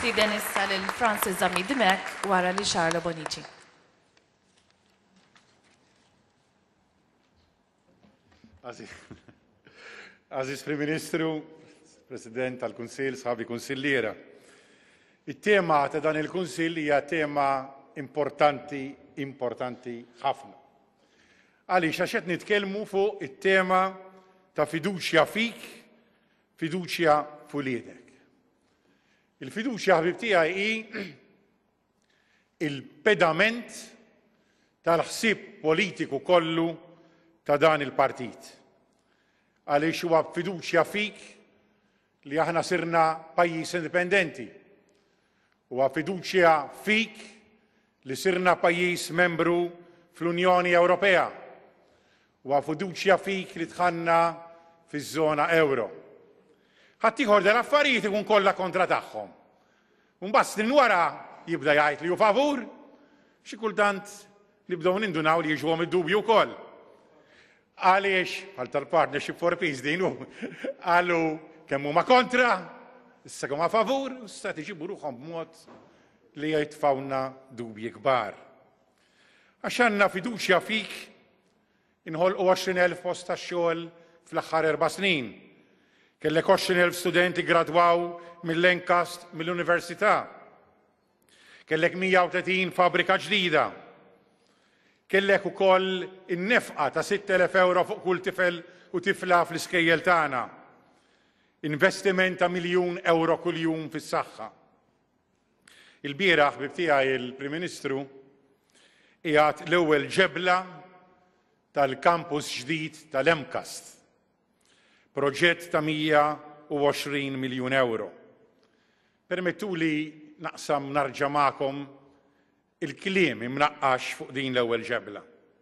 Nistieden issa lil Francis Zamidimek wara li Charlo Bonici. Aziz Prim Ministru, President tal-Kunsill, sħabi Kunsilliera. Il-tema ta' dan il-Kunsill hija tema importanti ħafna. Għaliex għax qed nitkellmu fuq it-tema ta' fiduċja fik, fiduċja fuliedek. Il-fiduċja ħbib tiegħi hi il-pedament tal-ħsieb politiku kollu ta' dan il-partit. Għaliex huwa fiduċja fik li aħna sirna pajjiż indipendenti. Huwa fiduċja fik li sirna pajjiż membru fl-Unjoni Ewropea. Huwa fiduċja fik li tħanna fiż-żona euro. Ħadd ieħor dal-affarijiet ikun kollha kontra tagħhom. Mbagħad snin wara jibda jgħid li hu favur, xi kultant nibdew nindunaw li jiġuhom id-dubju wkoll. Għaliex bħal tal-Partnership for Peace din hu qalu kemm huma kontra, issa kemm favur, issa tiġibu ruħhom b'mod li jitfawna dubji kbar. Għax għandna fiduċja fik inħolqu 20,000 post tax-xogħol fl-aħħar 4 snin. Kellek 20,000 studenti gradwaw mill-Lancaster mill-Università. Kellek 130 fabrika ġdida. Kellek ukoll in-nefqa ta' 6,000 euro fuq kull tifel u tifla fl-iskejjel tagħna. Investiment ta' miljun euro kuljum fis-saħħa. Il-bieraħ ħbib tiegħi il-Prim Ministru qiegħed l-ewwel ġebla tal-kampus ġdid tal-Emcast. Proġett ta' 120 miljun euro. Permettuli naqsam narġa' magħkom il-kliem imnaqqax fuq din l-ewwel ġebla.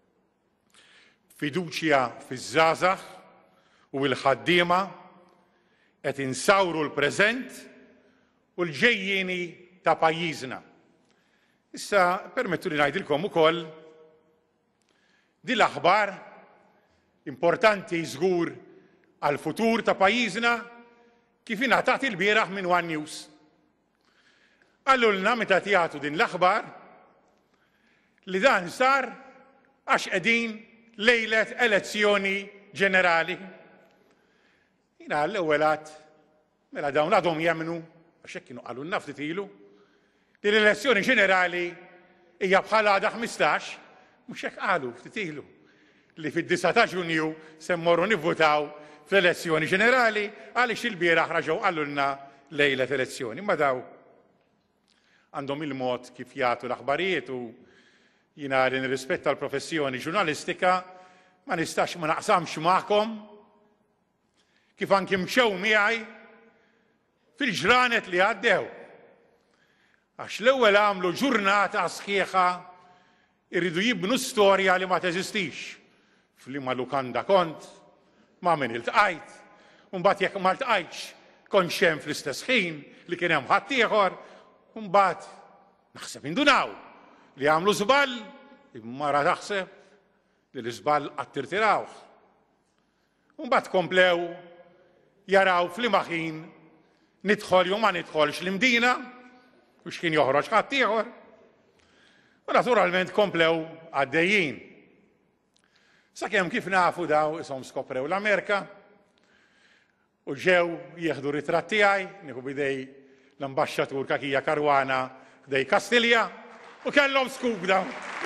Fiduċja fiż-żgħażagħ u l-ħaddiema qed insawru l-preżent u l-ġejjieni ta' pajjiżna. Issa permettuli ngħidilkom ukoll din l-aħbar importanti żgur għall-futur ta' pajjiżna kif ingħatat il-bieraħ minn One News. Għallulna meta jagħtu din l-aħbar li dan sar għax qegħdin lejlet elezzjoni ġenerali. Jiena l-ewwel għadd mela dawn għadhom jemmnu għax hekk kienu qalulna ftit ilu li l-elezzjoni ġenerali hija bħal għadha 15 mhux hekk qalu ftit ilu li fid-9 ta' Ġunju se mmorru nivvutaw fl-elezzjoni ġenerali għaliex il-bieraħ raġgħu qalulna lejlet elezzjoni. Ma daw għandhom il-mod kif jagħtu l-aħbarijiet u jiena li nirrispetta l-professjoni ġurnalistika ma nistax ma naqsamx magħkom kif anki mxew miegħi fil-ġranet li għaddew. Għax l-ewwel għamlu ġurnata sħiħa irridu jibnu storja li ma teżistix. F'liema lukanda kont, ma' min iltqajt, u mbagħad jekk ma ltqajtx kont xemm fl-istess ħin li kien hemm ħadd ieħor, u mbagħad naħseb indunaw li għamlu żball, imma ra taħseb li l-iżball qatt tirtirawh. U mbagħad komplew jaraw f'liema ħin nidħol jew ma nidħolx l-imdina u x'kien joħroġ ħadd ieħor. U naturalment komplew għaddejjin. Sakemm kif nafu daw ishom skoprew l-Amerika u ġew jieħdu ritratt tiegħi, nieħu bidej l-ambaxxatur Kakija Karwana dej Kastilja u kellhom skup daw.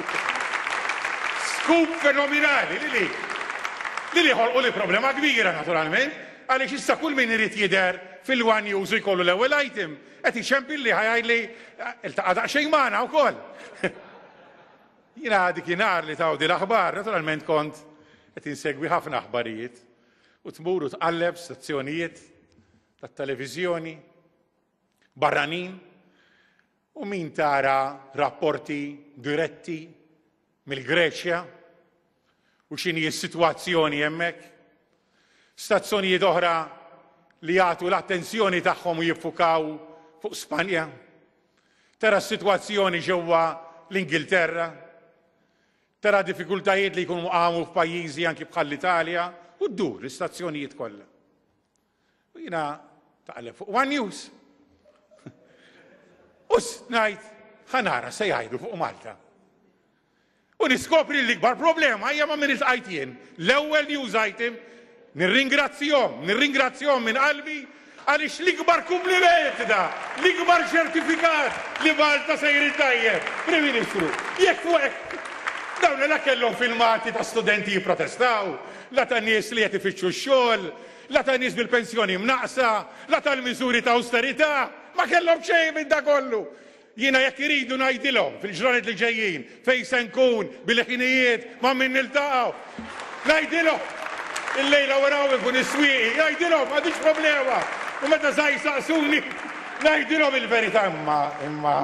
Skup fenomenali li ħolqu li problema kbira naturalment għaliex issa kull min irid jidher fil-One News u jkollu l-ewwel item qed ixempilli ħajgħidli iltaqa' daqsxejn magħna wkoll. Jiena dikinhar li taw din l-aħbar naturalment kont qed insegwi ħafna aħbarijiet u tmur u tqalleb stazzjonijiet tat-televiżjoni barranin u min tara rapporti diretti mill-Greċja u x'inhi s-sitwazzjoni hemmhekk. Stazzjonijiet oħra li jagħtu l-attenzjoni tagħhom u jiffukaw fuq Spanja. Tara s-sitwazzjoni ġewwa l-Ingilterra. Tara diffikultajiet li jkunu għamu f'pajjiżi anki bħal l-Italja u ddur l-istazzjonijiet kollha. U jiena taqleb fuq One News. ngħid ħanara se jgħidu fuq Malta. U niskopri l-ikbar problema hija ma' min iltqajt jien. L-ewwel news item nirringrazzjahom minn qalbi għaliex l-ikbar kumpliment da, l-ikbar ċertifikat li Malta sejri tajjeb. Prim Ministru, jekk fuq hekk dawn la kellhom filmati ta' studenti jipprotestaw, la ta' nies li qed ifittxu x-xogħol, la ta' nies bil-pensjoni mnaqsa, la tal-miżuri ta' austerità, ma kellhom xejn minn da kollu. Jiena jekk iridu ngħidilhom fil-ġranet li ġejjin fejn se nkun bil-ħinijiet ma' min niltaqgħu. Ngħidilhom il-lejla waraw ikun is-swieqi, ngħidilhom m'għandix problema. U meta żgħir saqsuni ngħidilhom il-verità imma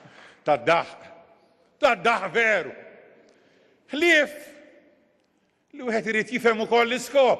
tad-daħ veru. Ħlief li wieħed irid jifhem ukoll l-iskop.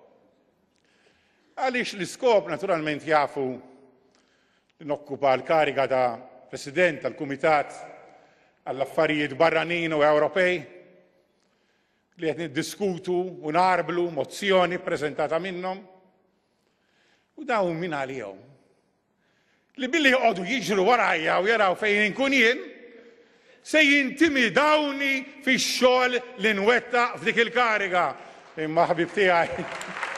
Għaliex l-iskop naturalment jafu nokkupa l-kariga ta' President tal-Kumitat għall-Affarijiet Barranin u Ewropej li qed niddiskutu u narblu mozzjoni ppreżentata minnhom u dawn min għalihom li billi joqogħdu jiġru warajja u jaraw fejn inkun jien se jintimidawni fix-xogħol li nwettaq f'dik il-kariga. Imma ħbib tiegħi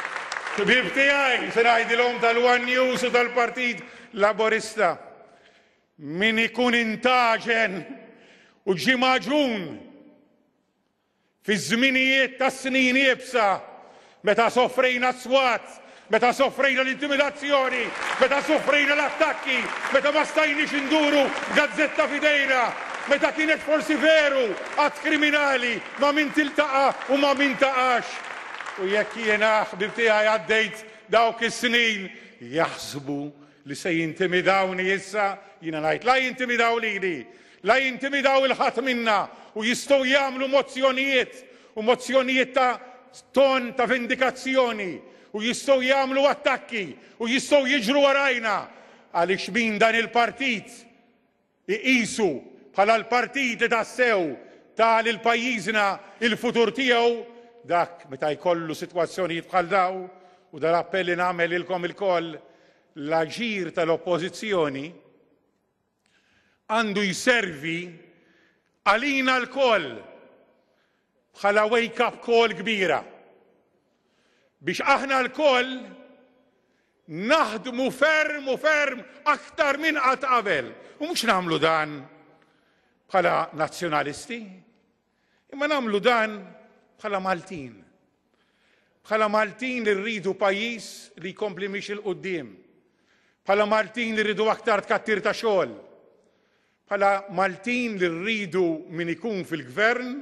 se ngħidilhom tal-One News u tal-Partit Laburista min ikun intaġen u ġie maġun fi żminijiet ta' snin iebsa meta sofrejna s-swat, meta sofrejna l-intimidazzjoni, meta sofrejna l-attakki, meta ma stajniex induru gazzetta f'idejna, meta kienet forsi veru għat kriminali ma' min tiltaqa' u ma' min taqax. U jekk jiena ħbib tiegħi għaddejt dawk is-snin jaħsbu li se jintimidawni issa, jiena ngħid la jintimidaw lili, la jintimidaw il-ħadd minna u jistgħu jagħmlu mozzjonijiet ta' ton ta' vendikazzjoni u jistgħu jagħmlu attakki u jistgħu jiġru warajna għaliex min dan il-partit iqisu bħala l-partit li tassew ta' lil pajjiżna il-futur tiegħu dak meta jkollu sitwazzjonijiet bħal daw u dal-appelli nagħmel ilkom ilkoll l-aġir tal-oppożizzjoni għandu jservi għalina l-koll bħala wake-up call kbira biex aħna l-koll naħdmu ferm aktar minn qatt qabel. U mhux nagħmlu dan bħala nazzjonalisti, imma nagħmlu dan bħala Maltin. Bħala Maltin li rridu pajjiż li jkompli mix il-qudiem. Bħala Maltin li rridu aktar tkattir ta' xogħol. Bħala Maltin li rridu min ikun fil-gvern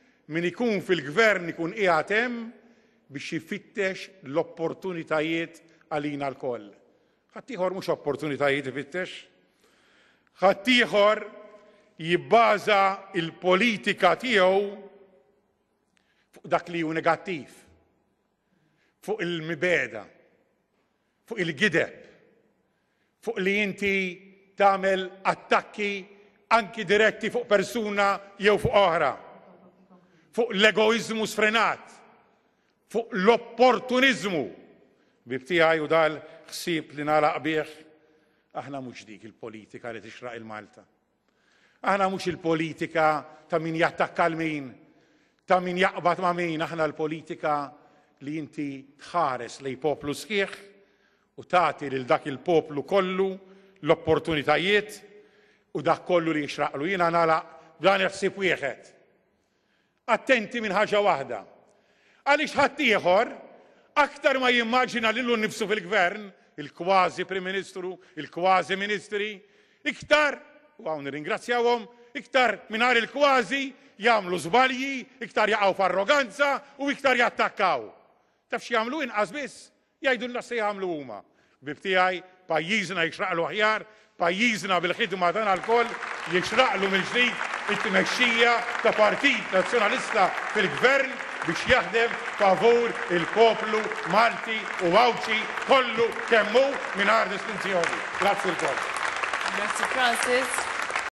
ikun qiegħed hemm biex jifittex l-opportunitajiet għalina l-koll. Ħadd ieħor mhux opportunitajiet ifittex. Ħadd ieħor jibbaża l-politika tiegħu fuq dak li hu negattiv, fuq il-mibeda, fuq il-gideb, fuq li inti tagħmel attakki anki diretti fuq persuna jew fuq oħra, fuq l-egoizmu sfrenat, fuq l-opportunizmu. Bibtiegħi u dal-ħsieb li nagħlaq bih, aħna mhux dik il-politika li tixraq il-Malta. Aħna mhux il-politika ta' min jattakka l-min, ta' min jaqbad ma' min, aħna l-politika li inti tħares lejn poplu sħiħ u tagħti lil dak il-poplu kollu l-opportunitajiet u dak kollu li jixraqlu. Jiena nagħlaq dan il-ħsieb wieħed. Attenti minn ħaġa waħda. Għaliex ħadd ieħor aktar ma jimmaġina lilu nnifsu fil-gvern, il-kważi Prim Ministru, il-kważi Ministri, iktar, u hawn nirringrazzjawhom, iktar mingħajr il-kważi jagħmlu żbalji, iktar jaqgħu f'arroganza u iktar jattakkaw. Taf x'jagħmlu inqas biss, jgħidulna se jagħmlu huma. Bib tiegħi pajjiżna jixraqlu aħjar, pajjiżna bil-ħidma tagħna l-koll jixraqlu mill-ġdid it-tmexxija ta' Partit Nazzjonalista fil-Gvern biex jaħdem favur il-poplu Malti u Wawċi kollu kemm hu mingħajr distinzjoni. Grazzi l-koll. Grazzi Francis.